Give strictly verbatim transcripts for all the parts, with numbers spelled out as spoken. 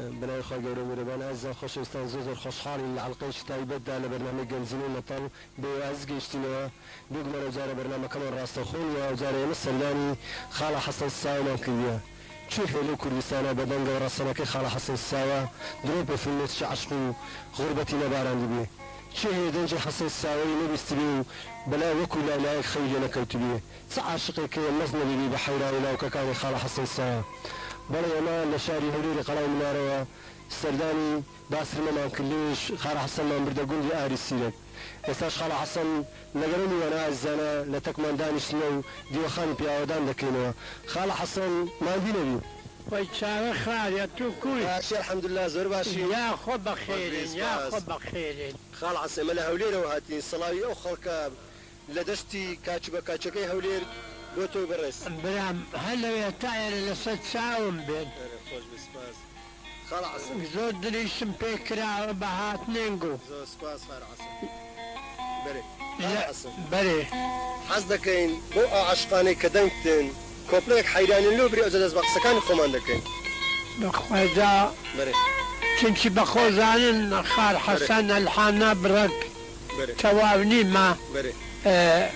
بنای خواهی گوره میربان از خوشستان زوزر خوشحالی العلقه شتایی بده لبرنامه گنزینی نطال به از گشتینه بیگ من وزاره برنامه کمان راستخون و وزاره مصریانی خاله حسن ساونا کردیه چه هلو کردستان بدن و رسانه خاله حسن ساوا دروب فیلمت عشقو غربتی نبارند بی چه هدنج حسن ساوی نبستبی بلا وكل لا خيل نكتبيه تعاشق كي مزن لي بحيرة إلى وكان خال حسن ساوا بلا ما لشاري هولي قراي مناروا سرداني باسر ما كليش خال حسن ما برد اقول لي اري سيرك استاش خال حسن لقروني وانا الزنا لتكمن دانش نو دي خاني بياودان دكينوا خال حسن ما بينبي ويتشاوي خال يا توكوي ماشي الحمد لله زور باشي يا خو بخير يا خو بخير خال حسن ملا هولير وهاتي صلاوي او خلق لدشتي كاتشبا كاتشكي هولير بوتو برس برام هلا يا تاير لصد ساوم بين خوش بسباس خال حسن زود دريشم بكرا وبهات نينجو زود سباس خال حسن بري خال حسن بري حزدكين بو عشقاني كدنتن كوبليك حيران اللو بري ازدز بقسكان خماندكين بخوزا بري تمشي بخوزان خال حسن الحانا برك توابني ما بري آه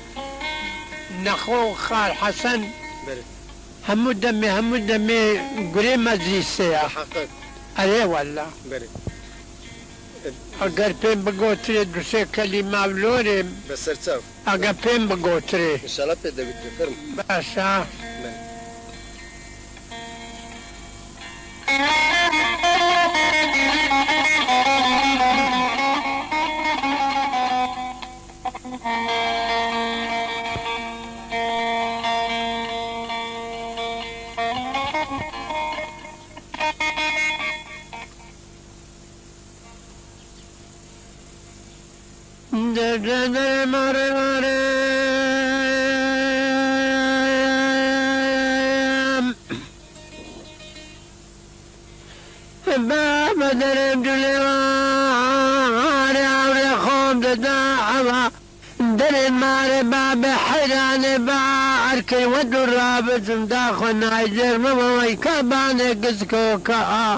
نخو خال حسن بري همو دمي همو دمي قريمة زي السياح حقق أيه والله بري اگر پیم بگوتری دوسه کلمه بلوریم بس سرتاو اگر پیم بگوتری ان شاء الله بده بتفرم باشا ماري ماري بابا درم جلواري عوري خوم دعوة درم ماري بابا حيراني باركي ودو الرابط مداخل نايجر ماما ويكاباني قسكوكا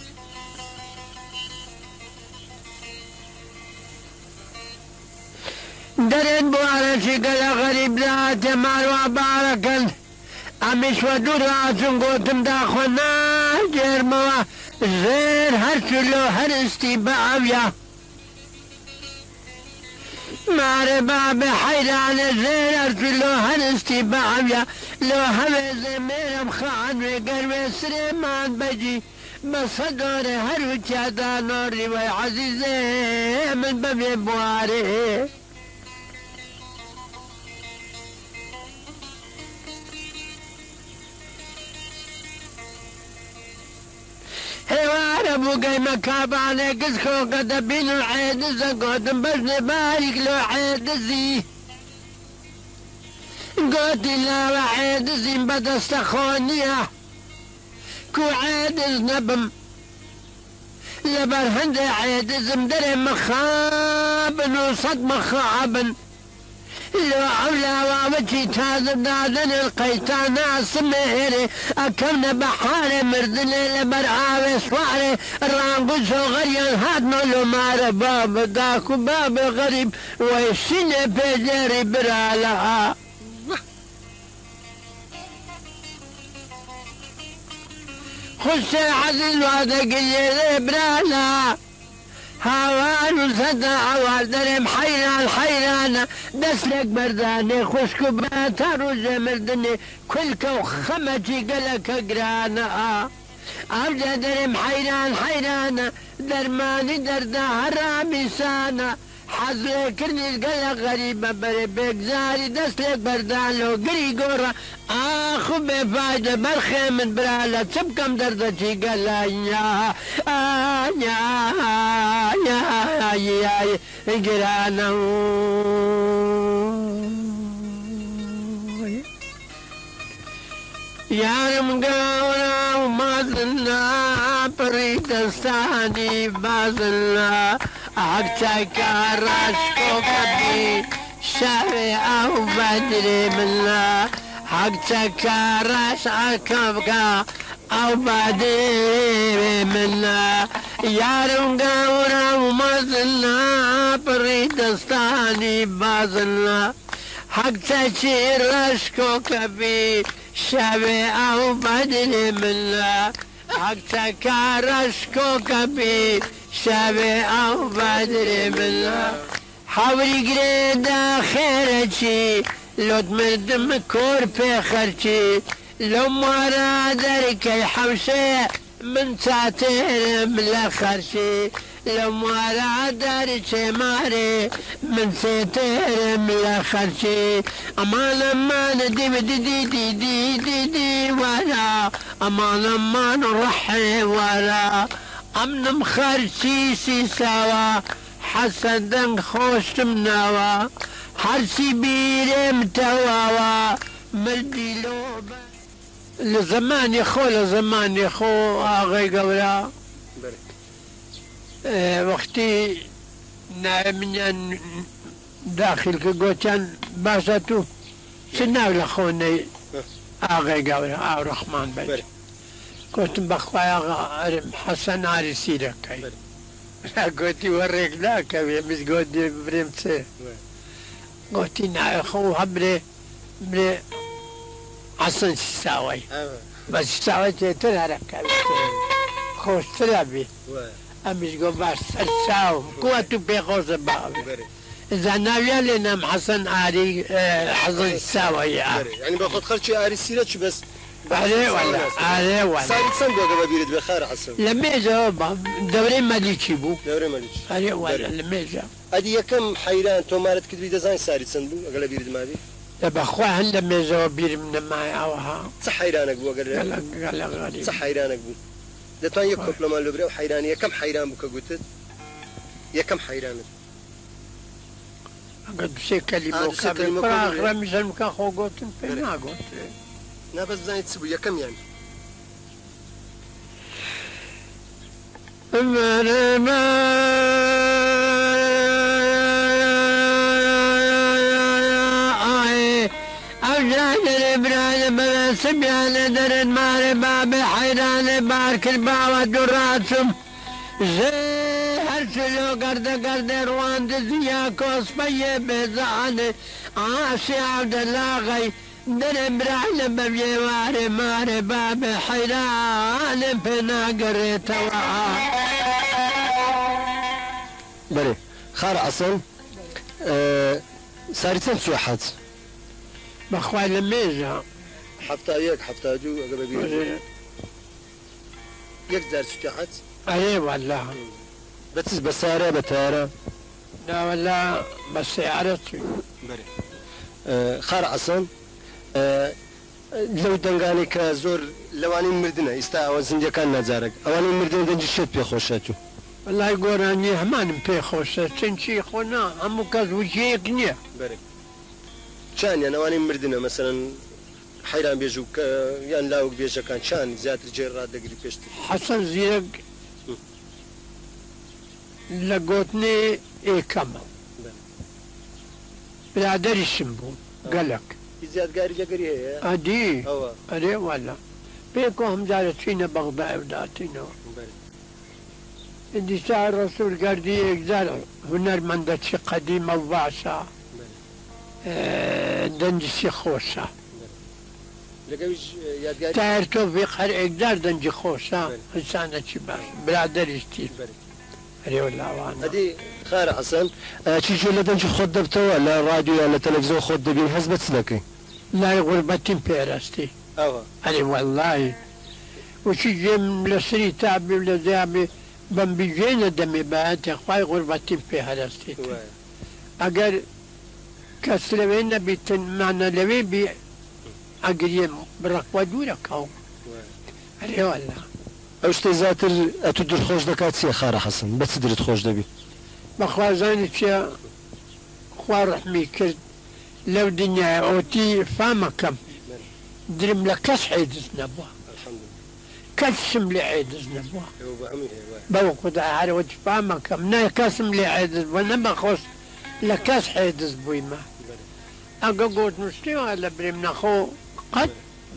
درين بوانا شكل غريب ذات مال وباركن عمش ودور راسم قوتم داخلنا جرموا زين هرسلو هرستي بعويا ماري بابي حيران زين هرسلو هرستي بعويا لو همي زمير مخان وقرب سريمان بجي بصدوري هرو تشادا نوري وعزيزي من بابي بواري هوار ابو قيمة كاباني قسكو قد بينو عيد زقودم بزني بارك لو عيد زي قوتي لا عيد زي بدا استخونية كو عيد نبم لبر هند عيد زم دري مخابن وصد مخابن لو عولا وامتي تازم دادن القيتان سمهري اكمنا بحاري مردني لبرعاوي سواري رانقو صغير هادنا لو مار باب داكو باب غريب ويسيني بيجري برالا خش العزيز وهذا قليل برالا هوان وسدا عوار درم حيران حيران دسلك برداني خشكو باتر وزمردني كلك وخمتي قلك قرانا ارجع درم حيران حيران درماني دردا هرامي سانا حزر كرني قلق غريبة بري بيك زاري دسلك بردان لو قري قورا اخو بفايدة برخي من برالا تبكم دردتي قلا يا يا يا يا قرانا يا مقاونا وما زلنا بريد الثاني بازلنا عكتك راشكو كبي شارع وبدري منا عكتك راش عكبك او بعدي منا يارم قاورا ومازلنا بريد استاني بازلنا حق تشير رشكو كبي شابي او بعدي منا حق تكارشكو كبي شابي او بعدي منا حاوري قريدا خيرتي لو تمدم كور بخرتي لو مرا دركي حوشي من ساتير ملخرشي لو مرا دركي ماري من ساتير ملخرشي امان امان دي دي دي دي دي دي دي ورا امان امان رحي ورا امن مخرشي سي سوا حسدا خوش مناوا حرسي بيرم تواوا مردي لوبا لزمان يخو لزمان يخو اغي قولا اه وقتي من داخل كقوتان باشاتو سناو لخوني اغي قولا اغ رحمن بي كنت بخوايا حسن عاري سيرك قلت وريك ذاك مش قلت برمتي قلت نا اخو هبري بري حسن الساوي بس الساوي تلعب خوش تلعبي امش قلت باش الساو قوتو بيخوش بابي اذا ناوية لنا حسن عاري حسن الساوي يعني باخذ خرجي عاري سيرتش بس عليه ولا عليه ولا صار تصندق قبل بيرد بخير حسن لما جاوب دوري مالكي بو دوري مالكي عليه ولا لما جاوب ادي كم حيران تو مارت كتبي ديزاين ساري تصندو قبل بيرد ما بي دابا خويا لما جاوب بير من معي اوها صح حيرانك بو قال قال قال غريب صح حيرانك بو ده تان يك كومبلمان لبري وحيرانيه كم حيران بك قلت يا كم حيران قد بشي كلمه كامل فراغ رمز المكان خو قلت ما قلت نا بس زين تسبو يا كم يعني أوجاد الإبراد بلا سبيان درد ماري بابي حيران بارك الباوة دراسم زي هرسلو قرد قرد روان دزيا كوس بيه بزاني عاشي عبد الله غي درب رحل ببي ماري ماري بابي حيران بنا قريت بري خار أصلا أه سارتين سوحات بخوال الميزة حفتا يك حفتا جو قبل بيرد يك زار سوحات ايه والله بس بسارة بتارة لا والله بس عرفتي بري أه خار أصلا أه لو دنگانی که زور لوانی مردنه استا زنده کان نزارک اوانی مردنه دنجی شد پی خوشاتو والله يقولاني همان بي خوشة تنشي خونا همو كاز وجهيك نيا بري شان يعني اوانی مردنه مثلا حيران بيجو يعني لاوك بيجا كان شان زيادة جيرات دقري بيشتي حسن زيرق لقوتني ايه كما برادر الشمبون قالك زياد قاري جاكري هي ادي ادي ولا بيكو هم زارت فينا بغضاء وداتينا عندي ساعة الرسول قال دي اكزال هنر من دتش قديمة وبعشا دنج سي خوشة لقويش ياد قاري تاير توفيق هر اكزال دنج خوشة انسانة شباش برادر اشتير ادي والله وانا ادي خير حسن شي جو لدنج خود دبتو ولا راديو ولا تلفزيون خود دبين هزبت سلكي لا غربتين بيرستي اوا أي والله وشي جي من لسري تابي ولا زابي بم بيجينا دمي بات اخواي غربتين بيرستي اگر كسلوين بيتن معنا لوي بي اقريم برقوة دورة كاو أي والله اوش تزاتر اتدر خوش دكات سي خار حسن بس تدري خوش دبي بخوازاني تشا خوار رحمي كرد لو دنيا اوتي فامكم درم لكاس حيدز نبوه الحمد لله كاسم لي عيدز نبوه بوكو دا عاري وجه فامكم نا كاسم لي عيدز ونبا خوش لكاس حيدز بويما اقا قوت نشتيو على بريم نخو قد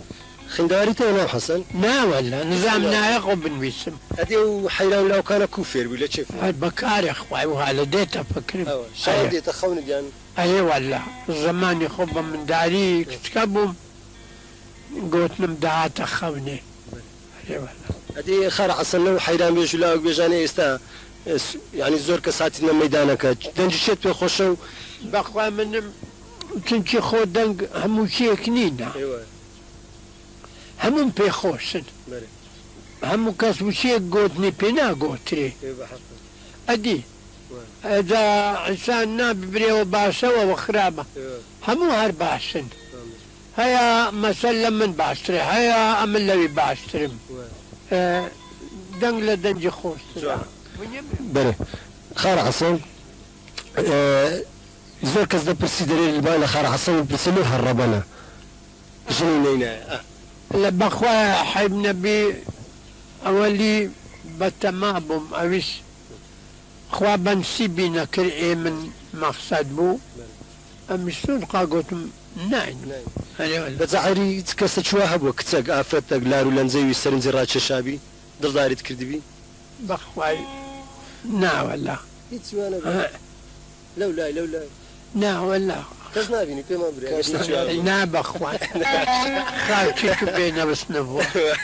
خندواري تو ناو حسن نا ولا نظام نايق وبنويسم هذه وحيران لو كان كوفير ولا كيف بكار اخوي وهذا ديتا فكر شو ديتا خون ديان اي والله الزمان يخب من داري كتكبهم قلت نمدعات اخوني اي والله هذه خار حسن لو حيران بيجوا لا بيجاني استا يعني زور كساتنا ميدانك دنج شت بخوشو بقى من تنشي خود دنج همو شي كنينا ايوه همون بيخوشن همو كسبو شي قوتني بينا قوتري ايوه حق ادي اذا انسان ناب بريو باسوا وخرابه همو هر باسن هيا مسلم من باستري هيا امل لوي باسترم اه دنجله دنج خوش بله خار عصام اه زور كز ده برسي دليل البايلة خار عصام برسلو هربنا شنو نينا لا بخوا حيب نبي اولي بتمابم اويش خوا بنسيبي نكر ايه من مقصد بو امشتون قاقوتم ناين بزعري تكست شوها بوقتك افرتك لارو لنزي ويسترن زرات شابي درداري تكردي بي بخواي نا ولا يتسوانا لو لا لو لا نا ولا كزنا بيني كما بري نا بخواي خاطيك بينا بس نبو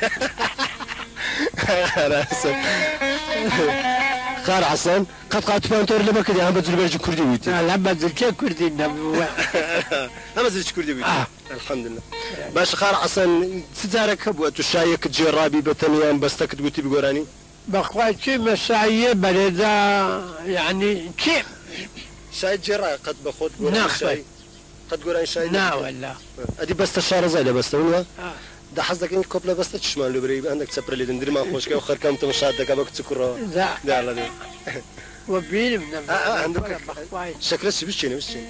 خار حسن قد قد فانتور لما كدي هم بدل برج كردي ويتي لا بدل كردي نبو هم بدل كردي ويتي الحمد لله باش خار حسن تزارك بوقت الشايك جرابي بتنيان بس تكت قلتي بقراني بخواي شي مساعية بريدا يعني شي شاي جرا قد بخود قراني شاي قد قراني شاي لا ولا ادي بس الشارع زايده بس ولا ده حظك انك كوبلا بس تشمال لبري عندك تسبر لي دندري ما خوش كي وخر كم تمشادك ابك تسكر لا لا لا لا وبين من اه اه عندك شكله بشيني بشيني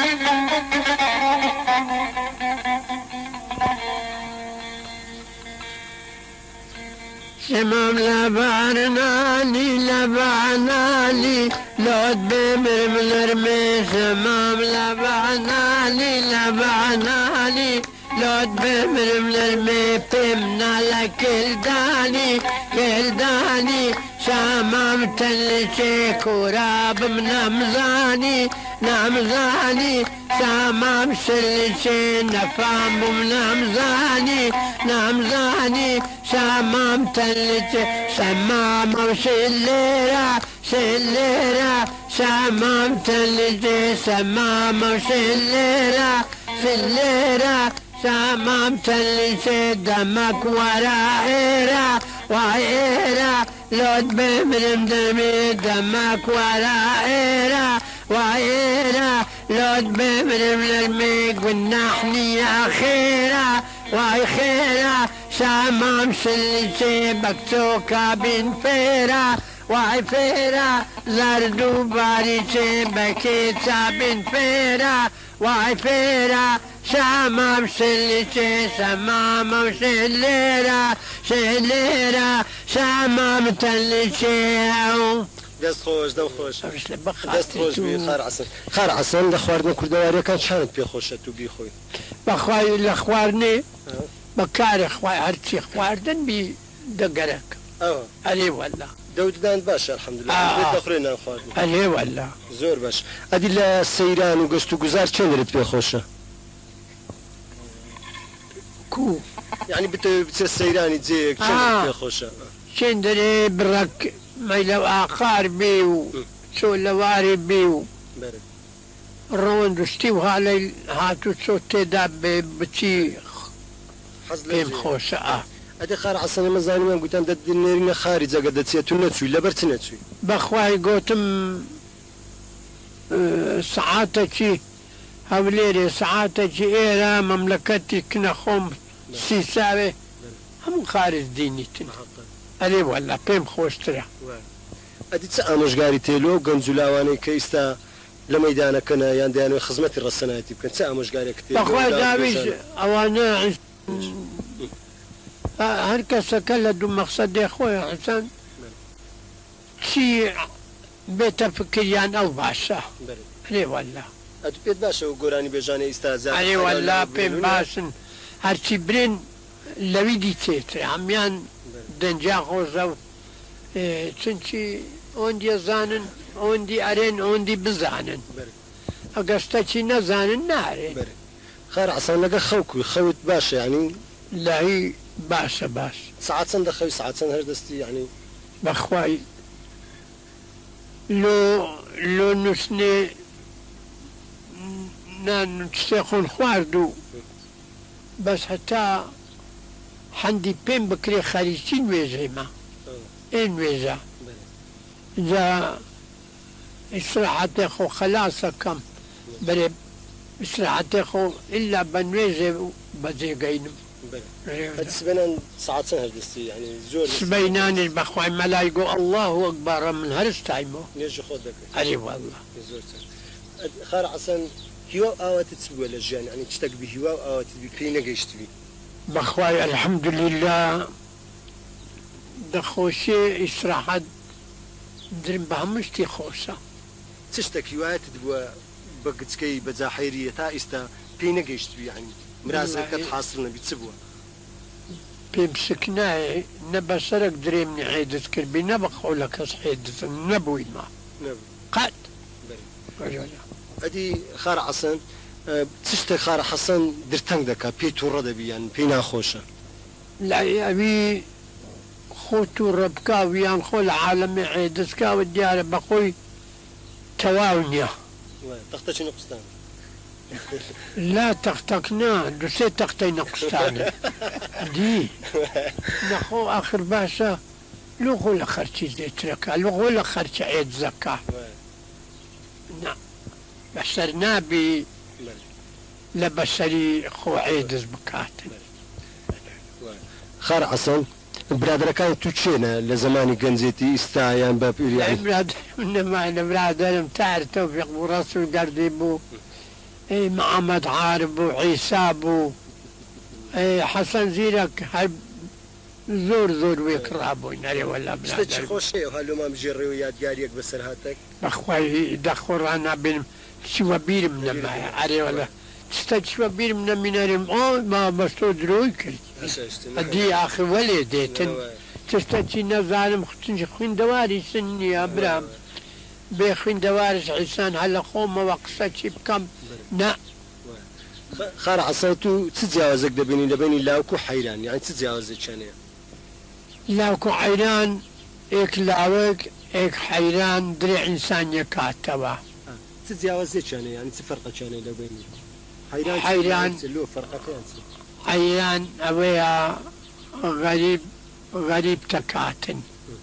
شمام لبعنا لي لبعنا لي لود بمر من رمي شمام لبعنا لي لبعنا لي لود بمر من رمي بمنا لكل داني كل داني شمام تلشي كوراب من نمزاني نمزاني شمام شلشي نفام من نمزاني نمزاني شمام تلشي شمام وشليرة شليرة شمام تلشي شمام وشليرة شليرة شمام تلشي دمك ورائرة وعيرة لود بمرم دمي دمك ورائرة وعيرة لود بمرم لرمي قلنا احني اخيرة واي خيرة شمام شلشي بكتوكا بن فيرة واي فيرة زردو باريشي بكيتا بن فيرة واي فيرة شمام شلشي شمام وشليرة شليرة شمام تلشي دست خوش دم خوش دست خوش بی خار عسل خار عسل لخواردن کردواری کان شانت بی خوشت تو بی خوی بخوای لخوارنی بکار خوای هرچی خواردن بی دگرک اه علی والله دود دان باش الحمد لله آه. دخرنا خواردن علی والله زور باش ادی لا سیران و گستو گزار چندرت بی خوشه کو يعني بت بت السيراني تزيك آه. يا خوشة شندري برك ميلو آخار بيو شو لواري بيو بارك روان دستيو هالي هاتو شو تداب بتي حظ بيم خوشة آه ادي خار عصاني مزاني ما قلت دد النيرنا خارج قد تسيتو نتسوي لا برتنتسوي بخواي قوتم ساعاتك هوليري ساعاتك إيرا مملكتي كنا خوم سيساوي هم خارج دينيتن ألي والله بيم خوشترا ادي تسامش قاري تيلو قنزولاواني كيستا لميدانا كنا يانديانو خزمتي الرسناتي كنت تسامش قاري كتير بخواي داويش أوانا هركس كلا دو مقصد يا خويا حسن شي بيت فكريان أو باشا ألي والله ادو بيت باشا وقراني بيجاني استاذ ألي والله بيم باشن هرشي برين لەوی دیتێترێ هەمیان دەنجا خۆزە و چونکی ئۆندی زانن ئۆندی ئەرێن ئۆندی بزانن ئەگەستەکی نەزانن نارێ خار عسان لەگە خەوکوی خەوت باشە ینی لاهی باشە باش ساعت چەندە خەوی ساعت چەند هەر دەستی ینی بەخوای لۆ لۆ نووسێ نانوتێ خۆن خوارد و بەس هەتا هەندی پێم بکرێ خەریکی نوێژێمە ئێ نوێژە جا ئیسراحەتێ خۆ خەلاسەکەم بەرێ ئیسراحەتێ خۆ ئللا بە نوێژێ بەجێگەینم سبێنان ساعت چەند هەر دەستی ینی زۆر سبەینانش بەخوای مەلای گۆ ئەڵڵاه ئەکبەرە من هەرستایمەوە نوێژی خۆت دەکەیت ئەرێ وەڵڵا زۆر خار عسان هیوا ئاواتت چ بووە لە ژیان ینی شتێک بی هیوا و ئاواتت بی پێی نەگەیشتوی بەخوای ئەلحەمدوللیلا دەخۆشێ ئیسراحەت درم بە هەموو شتی خۆشە چ شتێک هیوایەتت بووە بە گچکەی بە جاحیریە تا ئێستا پێی نەگەیشتوی ینی مراسەکەت حاصل نەبی چ بووە پێم شک نایە نە بەسەرێک درێمنی حێدت کردبی نە بە خۆ لە کەس حێدتن نەبوویمە قەت ئەدی خارە حەسەن چ شتێک خارە حەسەن درتەنگ دەکات پێی تووڕە دەبی یان پێی ناخۆشە لای ئەوی خۆ تووڕە بکاو یان خۆ لە عالەمی حێدتکاوە دیارە بە خۆی تەواو نییە تەختەچی نەقستان لا تەختەکنا دوسێ تەختەی نەقستانە دی نەخۆ ئاخر باشە لۆ خۆ لە خەرچی زێترەکە لۆ خۆ لە خەرچە عێد زەکا بەسەر نابی لە بەسەری خۆ عێدز بکاتن خار عەسەن برادەکان تو چێنە لە زمانی گەنجێتی ئیستایان بە نەمانە برادرم تار تەوفیق بوو ڕەسوول گەردی بوو محەممەد عارف بوو عیسا بوو حەسەن زیرەک هەر زۆر زۆر وێ کڕابووین نەرێوە لە خۆشێ هەلومان بژێڕێ و یادگاریەک بەسەر هاتێک بەخوای دەخۆڕان بێنم چیوە بیرم نەمایە ئەرێوە لە چتە چوە بیرم نەمینەرم ئۆ ما بەستۆ درۆی کرد ئەدی ئاخر وەلێ دێتن چستەچی نەزانم خوچنج خوێندەواری سن نییە برام بێ خوێندەوارش عیسان هە لە خۆمەوە قسەچی بکەم نا خارە عەسەن تو چ جیاوازێک دەبینی لەبینی لاوک و حەیران یانی چ جیاوازێکیانەیە لاوک و حەیران ئێک لاوەک ئێک حەیران درێ ئینسانیە کاتەوە چ جیاوازێکیانەیە ینی چ فەرقەکیانەیە لەبینی حەیران لۆ فەرقەکەیان چ حەیران ئەوەیە غەریب غەریب تەکاتن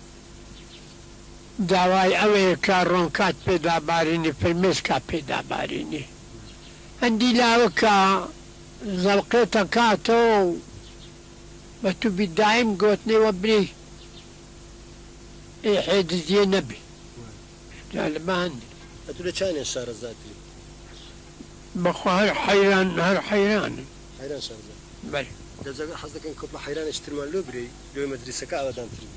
داوای ئەوەیە کە ڕۆنکات پێدابارینی فرمێشکا پێدابارینی هەندی لاوەکە زەڵقێتە کاتەوە بە تو بیدایم گوتنەوە بری ئێ حێدزیە نەبی لەمە هەندی ئەتو لە چانێ شارەزاتی بەخوا هەر حەیران هەر حەیرانن حەیران شارەزات بەڵێ دەزەگە حەز دەکەن کۆپڵە حەیرانش ترمان لۆ برێ لۆی مەدرسەکە ئاوادانتری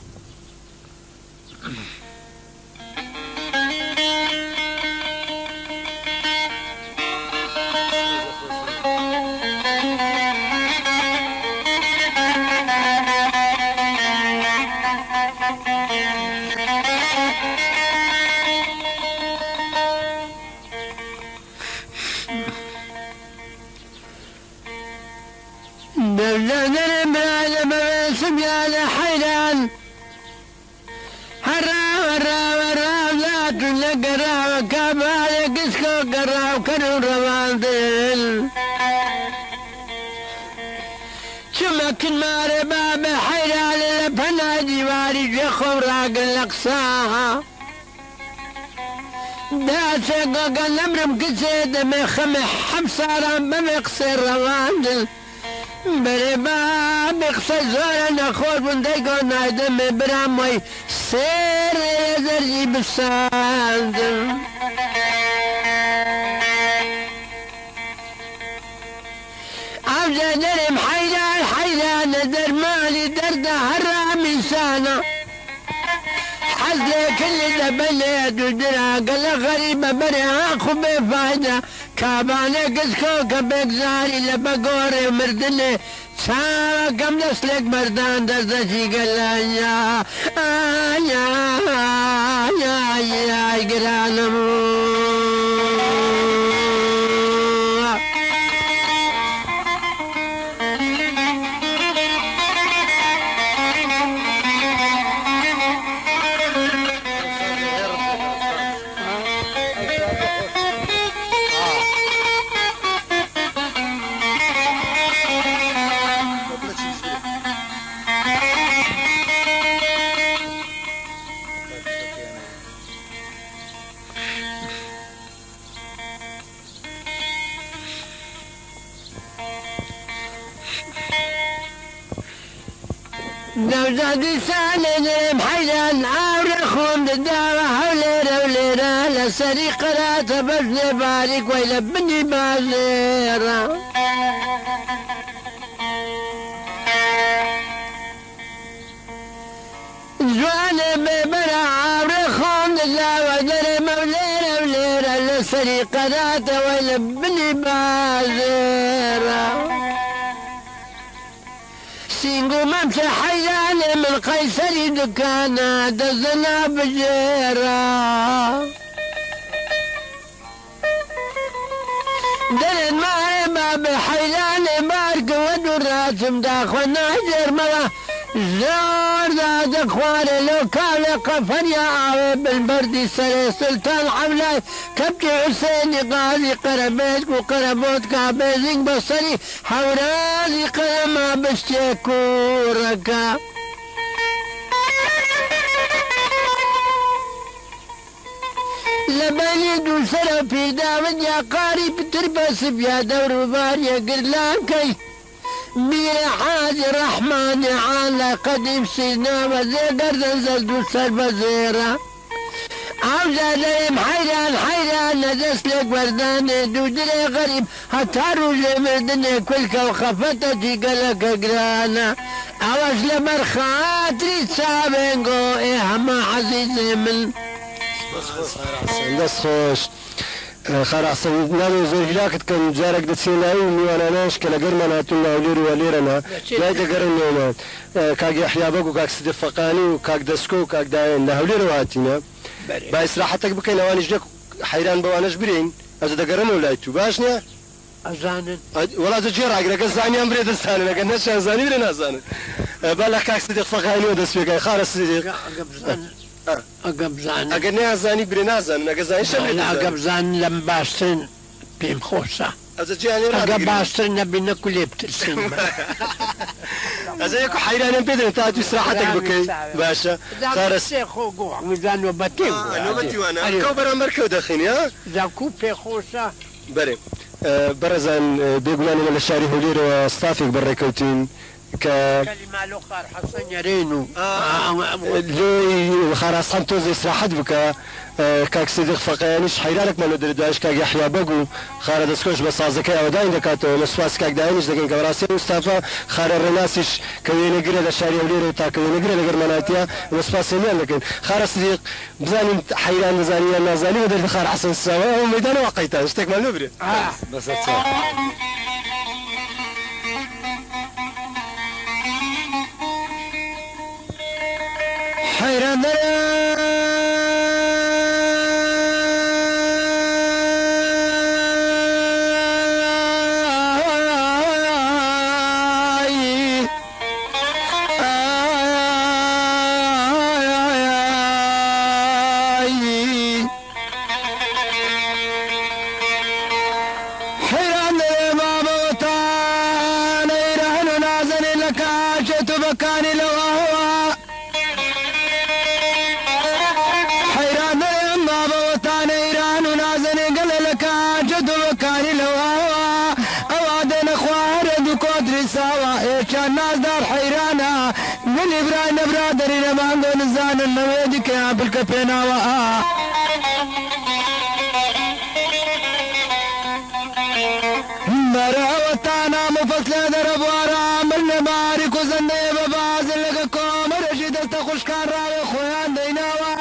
نرم على مواسم يا لحيران هرا هرا هرا لا تلقرا وكابالي قسكو قرا وكانوا روانتل شمكن ماري باب حيران لبنا جواري جخو راق الأقصاها داسة قوقا نمرم كسيد مخمح حمصارا بمقصر روانتل بريبا بقصة زورا نخور بندقو نايدم براموي سير يزرجي بالساند عبجة درم حيران حيران در مالي درده هرام إنسانا حزلي كل دبليد ودرا قل غريبة بريها خو بفايدة كاباني قسكو كبك زاري لبقوري ومردني چاوەکەم دەستێک بەردان دەستەچی گەلانیا ئایای گرانم نوزادي سالم حيلان عارخهم دداوة هوليرة وليرة لسري قرات بجني بارك ويلبني بازيرة جواني ببرا عارخهم دداوة درم وليرة وليرة لسري قرات ويلبني بازيرة سينقو ممشى حياني من قيصري دكانا دزنا بجيرة دلن معي باب حياني بارك ودراتم داخونا جرملا زور داد اخواني لو كان قفر يا عوي بالبردي سري سلطان حملاي كبتي حسيني قاضي قربيتك وقربوتك عبيزك بصري حوراني قلما بشتكورك لبني دو سرا في داود يا قاري بتربس بيا دور باريا قرلانكي بير حاج الرحمن على قديم سيدنا وزير نزل دو سر بزيرة عاوزة ليم حيران حيران ندس لك ورداني دو دري غريب هتارو جمردني كلك وخفتتي قلق قرانا عواز لمرخاتري تسابنقو إيه ما عزيزي من دەست خۆش خەراسن ناوی زۆرلاکت کەم جارێک دەچێناوی و میوانانەش کە لە گەرمان هاتوون ناولێر و لێرەنا لای دەگەڕێنەوە کاک یەحیا بەگ و کاک سیدی فەقانی و کاک دەسکۆ و کاک دایان لە هەولێرەوە هاتینە با ئیسراحەتێک بکەین ئەوانیش لێک حەیران بەوانەش برین ئەزە دەگەڕێنەوە لای تو باش نییە ئەزانن وڵات جێ ڕاگرەکە زانیان برێ دەستانن ئەگەر نەچیان زانی برێ نازانن با لە کاک سیدی فەقانیەوە دەست پێکەی خارە سیدی ئەگەبزان ئەگەر نازانی برێ نازانن ئەگە زانی شەڵ ئەگەبزان لەم باشترن پێم خۆشە ئەگە باشتر نەبینە و لێ بترسین ئەزە یەک حەیرانم پێ دەن تا تو ئیسراحەتێک بکەی باشە سێ خۆ گۆحمیزانەوە بەتێم ئەو بەرامبەر کەو دەخینی ها زاکو پێ خۆشە بەرێ بەرەزان بێگومانەوە لە شاری هەولێرەوە ستافێک بەڕێکەوتین کە کەلیمالۆخار حەسەن یەرێن و لێی خاراسان تۆزە ئیسراحەت بکە کاک سیدیق فەقەیانیش حەیرانێکمان لە دەردوایش کاک یەحیا بەگ و خارە دەستکۆش بە سازەکەی ئەوەداین دەکاتەوە لە سواس کاک دایانیش دەکەین کە بەڕاستی مستافا خارە ڕێناسیش کە وێنەگرە لە شاری هەولێرە و تاکە وێنەگرە لە گەرماناتیە بە سوپاسێنیان دەکەین خارە سیدیق بزانین حەیران دەزانی یان نازانی بە دەردی خارە حەسەن ساوە ئەو مەیدانەوە قەیتان شتێکمان لێ برێ بەسەر چاو حيران بكاني لو هو حيران ما بوتان ايران ونازني قال لك جد بكاني لو هو اوادن اخوار دكوت رساوة ايش الناس دار حيرانا من ابراهيم برادري لمان دون الزان النويدك يا بالكفينا وآه مراوتانا مفصل درب ورا من بارك وزني ببازل لكم رشيد استخوش كان راوي خويان ديناوا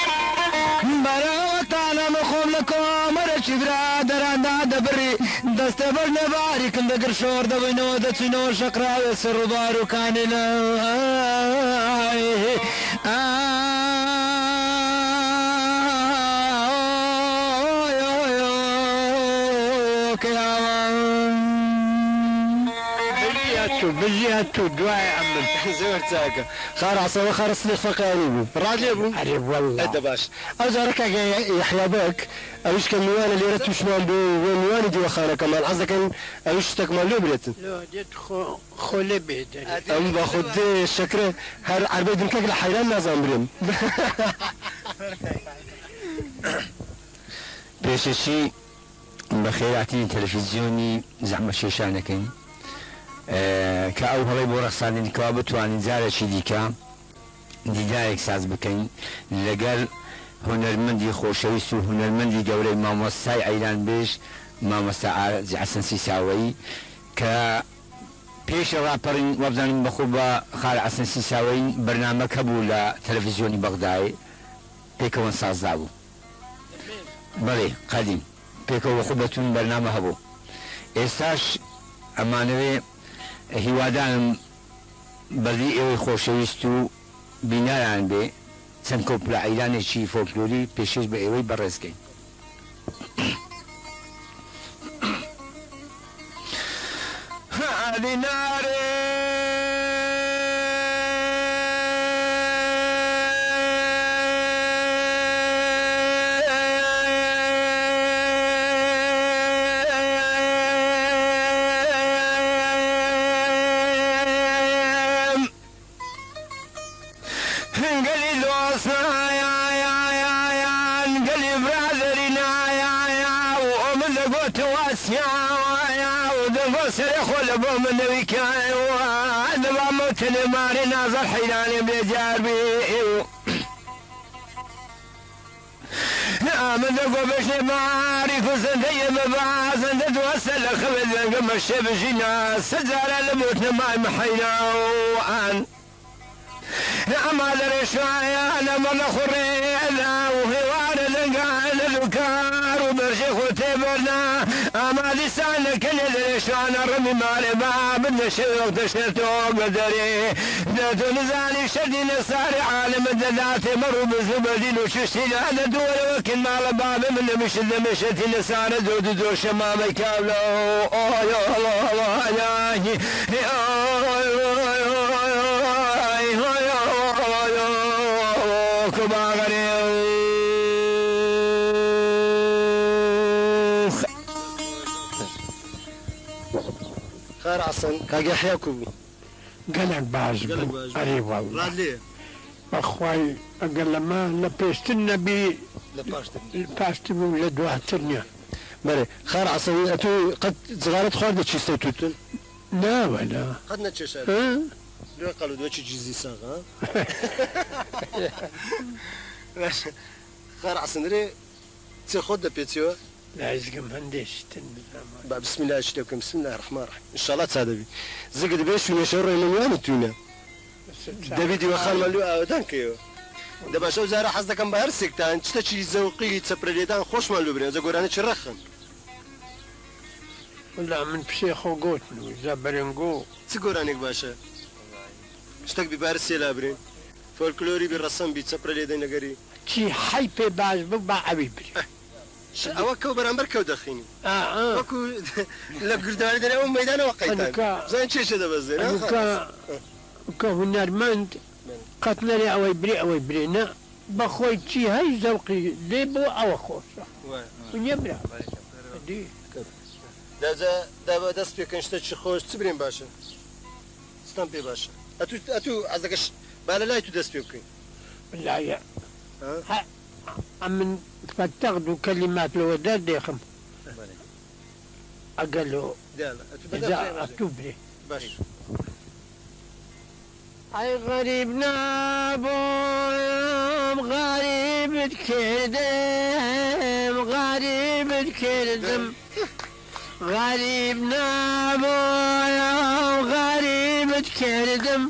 مراوتانا مخوم لكم رشيد برادر عند دبري دست اختبر نباري كن دقر شور دبينو دتنو شكرا يسر بارو كاننا بجيهاتو دواعي عمل زور تاكا خار عصا خار الصديق فقاني راجع ابو عرب والله هذا باش أجارك يحيى بك أوش كان نوان اللي رتب شمال بو ونوان دي وخانا كمان عزا كان أوش تكمل له بريت لا جد خو خولي بيت أم باخد الشكر هر عربي دمكك لحيران نازم بريم بيششي بخيراتي تلفزيوني زعما شيشانكين أه كأو هلاي بورخصان كوابت وان زارة شديكا دیدارێک ساز بکەین لەگەڵ هونەرمەندی خۆشەویست و هونەرمەندی گەورەی مامۆستای ئەیران بێژ مامۆستا حەسەن سیساوایی کە پێش ڕاپەڕین وەبزانین بەخۆ بە خاڵ حەسەن سیساوایی بەرنامەکە بوو لە تەلەڤیزیۆنی بەغداد پێکەوە سازدا بوو بەڵێ قەدیم پێکەوە خۆ بەتون بەرنامە هەبوو ئێستاش ئەمانەوێ هیوادارم بەردی ئێوەی خۆشەویست و بینایان بێ چەند کۆپلا ئەیرانێکی فۆکلۆری پێشێش بە ئێوەی بەڕێزکەین. ماري ناظر حيراني بيجار بيو من ذوق بشي ماري كوسندي مباس انت توسل خبز قمش بجينا سجارة لموتنا ماي محينا وان أما درشايا أنا من خرينا وهوار لنقال الوكار وبرشي خوتبرنا أما لسانك ندرشانا رمي مالي باب النشيط تشتو قدري ذاتو نزالي شدي نصاري عالم الدلاتي مروا بزبدين وششتنا أنا دول وكل مال باب من مشد مشتي نصاري دود دو شمامي كاملو أوه يا الله يا خير عصن كاجي يحياكم قالك باز قريب والله رادلي اخوي اقل ما لبست النبي لبست ولد ترنيا مري خير عصن اتو قد صغارت خالد شي استوتوتن لا ولا قد نتشش ها لو قالوا دوتش جيزي صاغ ها خير عصن ري تاخذ بيتيو لا يزق مهندس بسم الله اشتكم بسم الله الرحمن الرحيم ان شاء الله تصادبي زقد بيش ونشر من وين تونا دبيدي وخال ملو اودانكيو دابا شو زهره حظك كم بهرسك تا انت تشي زوقي تسبريدان خوش مالو برين زغوراني تشرخن لا من بشيخو قوتنو زبرنقو تسغورانيك باشا اشتك ببارسي لابرين فولكلوري بالرسم بيتسبريدان نغري تي حيبي باز ببا عبيبري اوكو برامبر كو دخيني اه اه اوكو لا قردان دنا ام ميدان وقيتان زين شي شدا بزين كا كا هنرمند قتلني او يبري او يبرينا بخوي تي هاي زوقي ديبو او خوصه ونيبرا دي دازا دابا داس بيكن شتا شي خوش تبرين باشا ستامبي باشا اتو اتو عزكش بالا لا تو داس بيكن لا يا ها من فتقدوا كلمات الوداد ديخم أقلوا إذا أكتبري باش أي غريب نابوم غريب تكردم غريب تكردم غريب نابوم غريب تكردم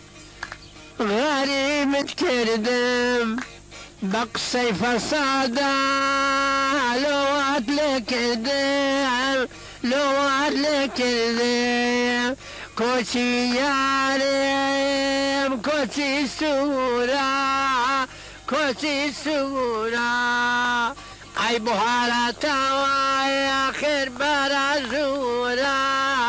غريب تكردم بقصي فصادا لو أتلك دم لو عليك الذيم كوتي يارم كوتي سورة كوتي سورة أي بهارة يا خير برازورة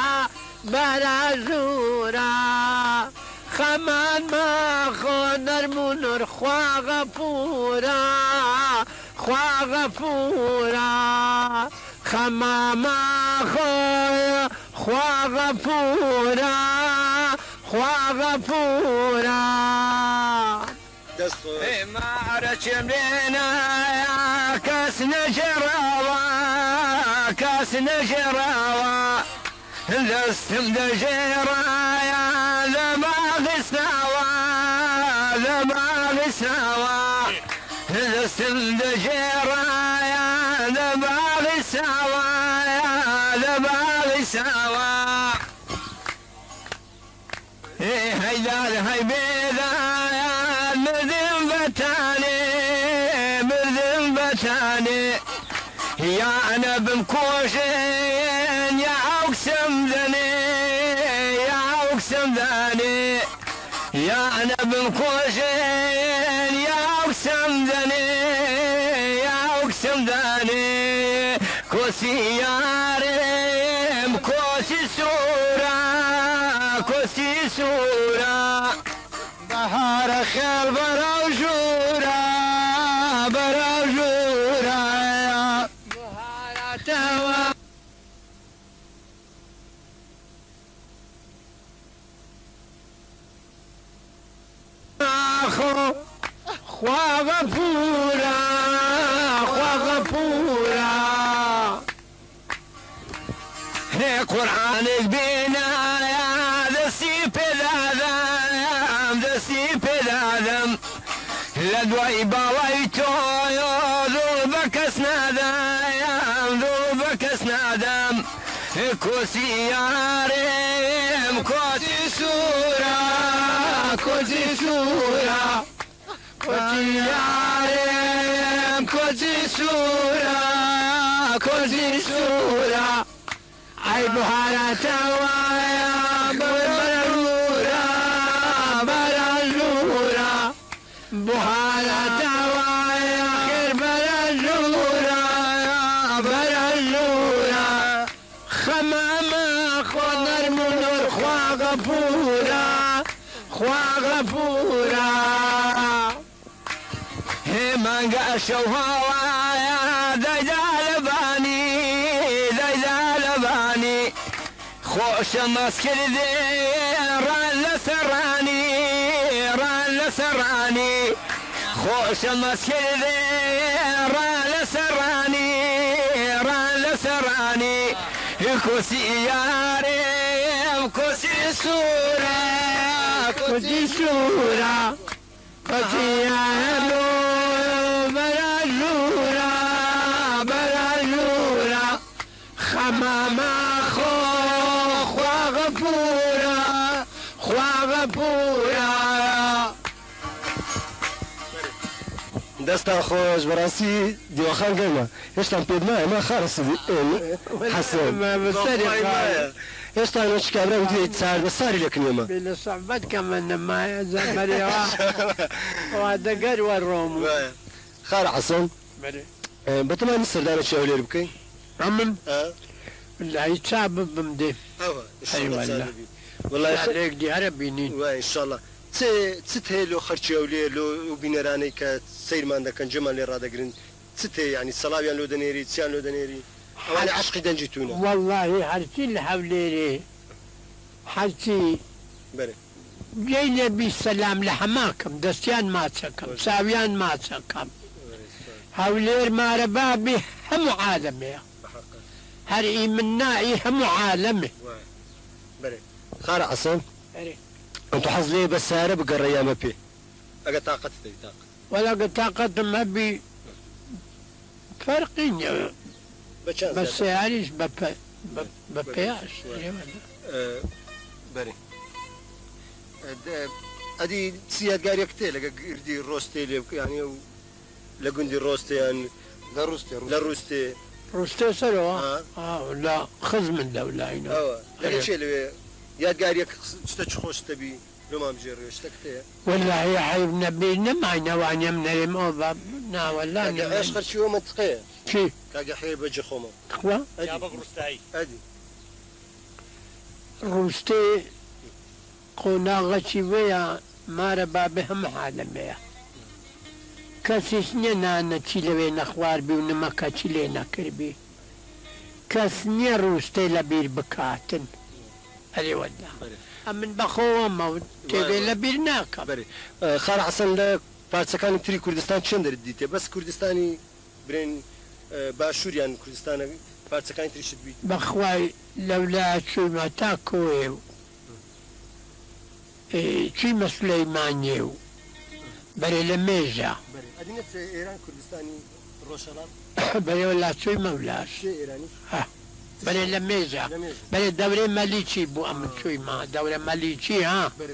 برازورة خمان ما خونر منور خوا غفورة خوا غفورة خماما خويا خوا غفورة خوا غفورة ما عرفت بينا كاس نجراوة كاس نجراوة لستم دجرايا لما غساوة لما غساوة لستم دجرايا لما غساوة لما غساوة هيدا هاي بيدا مذن بتاني مذن بتاني يا أنا بمكوشين يا أقسم ذني يا أقسم ذني يا أنا بمكوشين يا أقسم ذني يا أقسم ذني كوسي يارم كوسي سورة كوسي سورة بهار خيل براوجورة براوجورة بهارة خوا غفورة خوا غفورة هي قرآنك بينا يا دسي بلادم دسي بلادم لدوي باويتو ذوبك اسنادم ذوبك اسنادم كوسي يارم كوسي سورة كوسي سورة كوسي يارم كوسي سورة كوسي سورة أي بهارة وايا برجورة برجورة بهارة وايا خير برجورة برجورة خمامة خضر منور خوا غفورة خوا غفورة مانجا شوهايا دجال باني دجال باني خوش مسكر ذي ران لسراني ران لسراني خوش مسكر ذي ران لسراني ران لسراني كوسي يارم كوسي سورة كوسي سورة كوسي يارم برجورة برجورة خماما خو خوا غفورة خوا غفورة دستا خوش براسي ديوخان قلنا ايش تم بيد ماي ما خارس حسن ما بسرق ايش تاي مش كابرا ودي تساعد بساري لك اليوم بين صعبت كمان ما زمري وهذا قر والروم خار حسن بتمنى السردان الشاولير بكي عمم اه اللي هيتصاب بمدي ايوه اي والله والله عليك دي عربينين وان شاء الله تتهي لو خرشاولير لو بينراني كسير ما عندك جمال اللي رادقرين تتهي يعني الصلابيان لو دنيري تسيان لو دنيري وانا عشقي دنجتونا والله هرتي اللي حوليري حرتي بله جينا بالسلام لحماكم دستيان ما تسكم ساويان ما تسكم هولير ما ربابي هم عالمي هرئي من نائي هم عالمي بله خار عصام انتو حظلي بس هارا بقى الريامة بي اقا طاقة تي طاقة ولا طاقة ما بي فرقين بس يعريش ببا ببياش أه بري ادي سياد قاري كتير لقى قردي روستي يعني لقندي روستي يعني لا روستي لا روستي روستي سروا آه. اه لا خذ من لولاينا اه لكن شيء اللي يادگاریەک شتە چ خۆش دەبی لۆمام ژێڕێ شتێک والله يا حبيب نبي نمعنا وانيا من الموضة نا والله تەیە ئەش خەرچیوە منتقەیە شي کاگە حەیە بەجێ خۆمە تخوا يابا روستاي ئەدی روستي قونا غشي ويا مارا بابهم حالمية كاسيسني نانا تشيلوي نخوار بي ونمكا تشيلي نكربي كاسني روستي لبير بكاتن هذي والله من بخوة موت تبي لبير ناكا بەێ خارە حەسەن لە پارچەکانی تری کوردستان چەند دەرت دیتێ بەس کوردستانی برێن باشووریان کوردستانە پارچەکانی تریشت بیت بخواي لولا شو ما تاكويو إيه شي ما سليمانيو بري لميجا ئەدی نەچێ ئێران کوردستانی ڕۆژهەڵات بري ولا شو مولاش شێ ئێرانی بري لميجا لەمێژ بري دوري ماليشي بو أم شو ما دوري ماليشي ها بەێ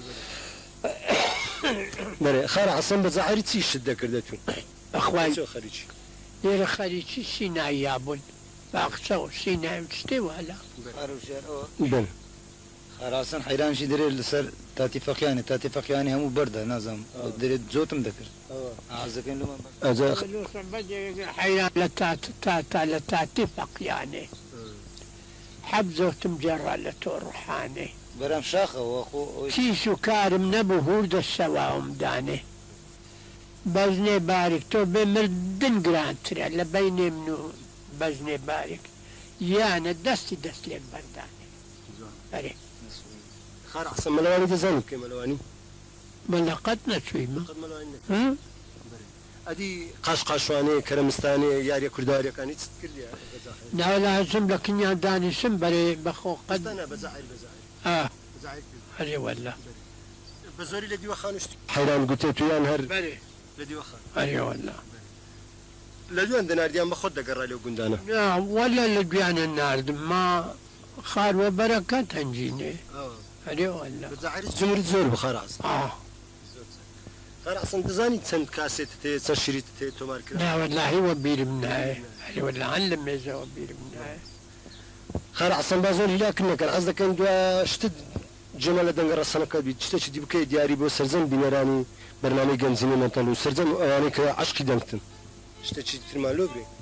بەێ خارە حەسەن بە زەعری چی شت دەکردێتون أخواي چۆ خەریکی ليرة خريجي سيناء يابون باقصو سيناء تستوى ولا بن خراسان حيرانشي دري لسر تاتي فقياني تاتي فقياني همو برده نازم دري زوتم ذكر عزكين لما ئەجا حيران لتات تاتا لتاتفق يعني حبزه تمجرى لتروحاني برام شاخه واخو شيشو كارم نبو هورد السواهم داني بزني بارك تو بمردن جرانتري على بيني منو بزني بارك يانا دستي دست لين برداني بري خارە حەسەن مەلەوانی دەزانم کێ مەلەوانی ملقتنا شوي ما قەت مەلەوانی نەکرد ها ئەدی قاشقاشوانەیە کەرەمستانەیە یاریە کورداوەریەکانی چت کردیە ناولا هزم لكن يا داني سم بري بخو قد قەستانە بەزاعیر بەزاعیر اه بەزاعیر کرد هري ولا بە زۆری لە دیوەخانشت حەیران گوتێت تویان هەر بري لە دیوەخان هري ولا لە دوێن دەناردیان بە خۆت دەگەڕا لەو گوندانە لا ولا لجوان النار ما خار وبركة تنجيني هري ولا بەزاعیر جمهوریت زۆر بخارە حەسەن اه خارە حەسەن دەزانی چەند کاسێت تێ چەند شریت تێ تۆمار کرد لا والله وبير منها هري ولا علم ميزة وبير منها خارە حەسەن با زۆر هیلاکن نەکەن ئەس دەکەن دووە شتت جێمە لە دەنگە ڕەسەنەکە بیت شتێکی دی بکەیت دیاری بۆ سەرجەم بینەرانی بەرنامەی گەنجینە مەتەل و سەرجەم ئەوانەی کە عەشقی دەنگتن شتێکی ترمان لۆ بێ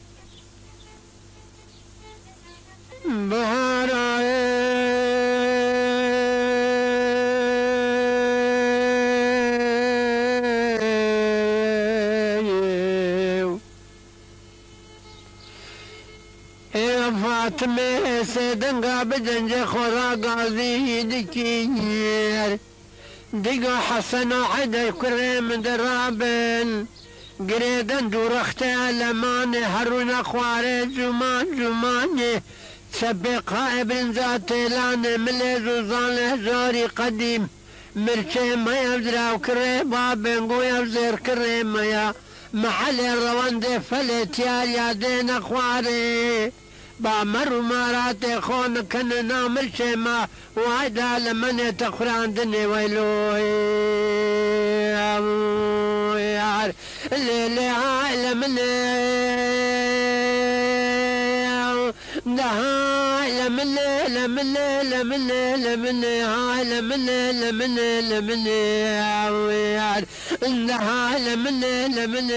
فاطمه سيدنگا بجنج خورا غازي دكير دقا حسن عدي كريم درابن قريدن دورخت لمان هرون خوار جمان جمان سبقها ابن ذات لان ملز وظان زاري قديم مرشي ما يبدرا وكريبا بنقو يبزر كريم يا محل الروان فلت يا يادين خواري بامر مارات خون كن نامر شما وعدا لمن يتخران دني ويلو يا اللي عالم عالم لمن لمن لمن عالم لمن لمن عالم لمن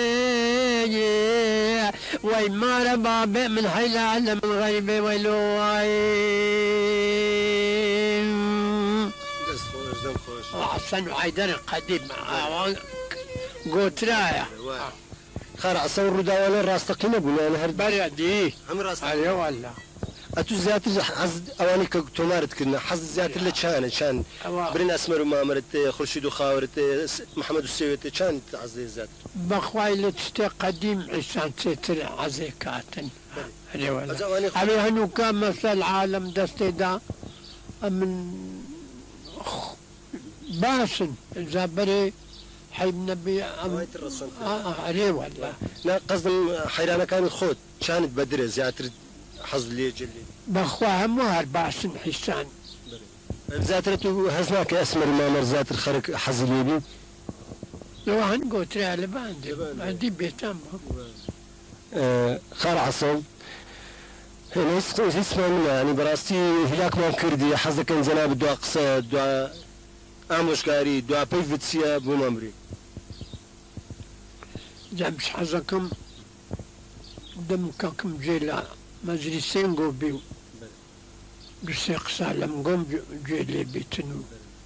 وي ما رباب من حيل عالم الغيب ويلو أحسن عيدان القديم قلت رايا خارە حەسەن ڕووداوانە ڕاستەقی نەبوون هەر بردي هەم ڕاست علي ولا ئەتو زیاتر حەز ئەوانەی کە تۆمارت کردن حەز زیاتر لە چانە چان برن ئەسمەر و مامەرت خورشید و خاورت محەممەد و سێوێت چان حەزێ زیاتر بخواي لتشتي قديم عشان تتر عزيكاتن علي ولا علي هنو كان مثل العالم دستي دا من باسن زبري حيب نبي اه علي ولا نا قصدم حەیرانەکانی خۆت چانت بەدرێ زیاتر حەز لێ جلێ بخوا همو هالباسن حسان زیاتر تو هەز ناکە ئەسمەر مامەر زیاتر خەرک حەزی لێبی لو هنقول ترى لباندي عندي بيتام خارە حەسەن اسمع منه يعني براستي هلاك ما كردي حظك كان زناب الدعاء قصة دعاء آموشكاري دعاء بيفتسيا بومامري زعمش حظكم دمككم جيلا مجلسين قو بيو بسيق سالم قوم جيلي بيتنو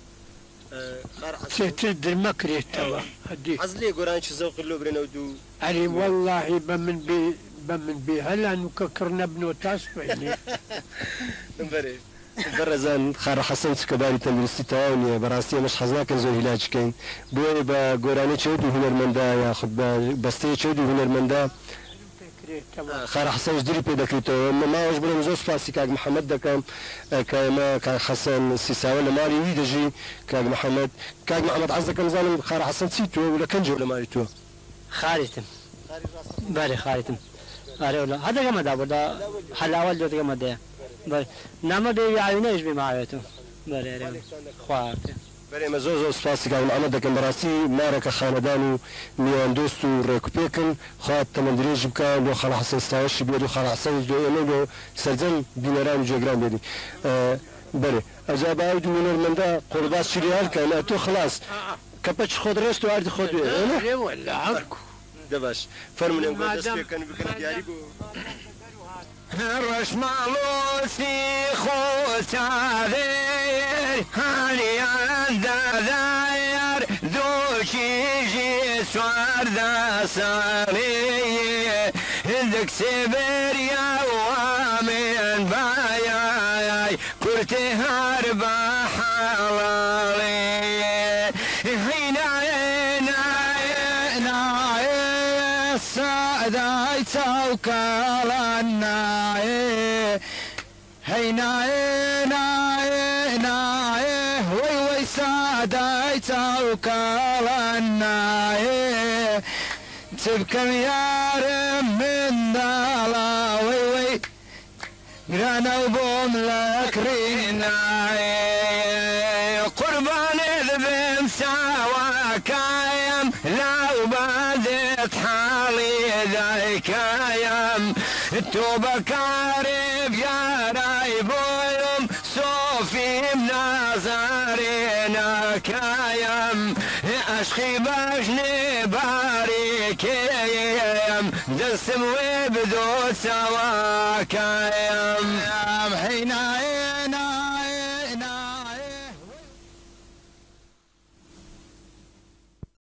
سيتدر مكري توا هدي عزلي قرانش زوق اللو برنا ودو علي والله بمن بي بمن بي هلا نككرنا بنو تاسفيني نبري برزان خار حسن سكباري تمرستي تاوني براستي مش حزناك زو هلاج كاين بوي با قراني تشودو هنرمندا ياخذ بستي تشودو هنرمندا خار حسن جدري بيدا كريتو ما واش بلا زوج فاسي كاك محمد دكام كما كاك حسن سيساوي ولا ماري ويدجي كاك محمد كاك محمد عزك مزالم خار حسن سيتو ولا كنجي ولا ماري تو خارتم بله خارتم آره ولا هذا كم ده بردا حلاوة جوت كم ده بله نام ده يعينه إيش بمعرفته بله آره خوارته بله مزوج سپاسی کردم محمد دکم براستی مارک خاندانو میان دوستو رکوپیکن خواهد تمندریج بکن دو خال حسن استایش بیاد دو خال حسن دو اینو دو سرزن بینران جگران بیدی بله اجابه او دو منور من ده قربات شریال که تو خلاص کپچ خود رست و عرض خود آره ولا عركو ده باش فرمون ام قدس بکن بکن دیاری بو رش مالوسي خوتاذير هاني عند ذاير دوشي جي سوار ذا ساري هندك سيبريا وامن باياي كرتي هاربا حلالي هينا هينا هينا السادة توكلنا هينا هينا هينا وي وي سادة توكلنا تبكم يا رم من دالا وي وي قرانا وبوم لك رينا قربان ذبم سوا كايم لو بدت حالي ذاك يم توبة كارب يا رايب يوم صوفي منازارينا كايم اشخي بجني باريك يم دسم وبدو سوا كايم حين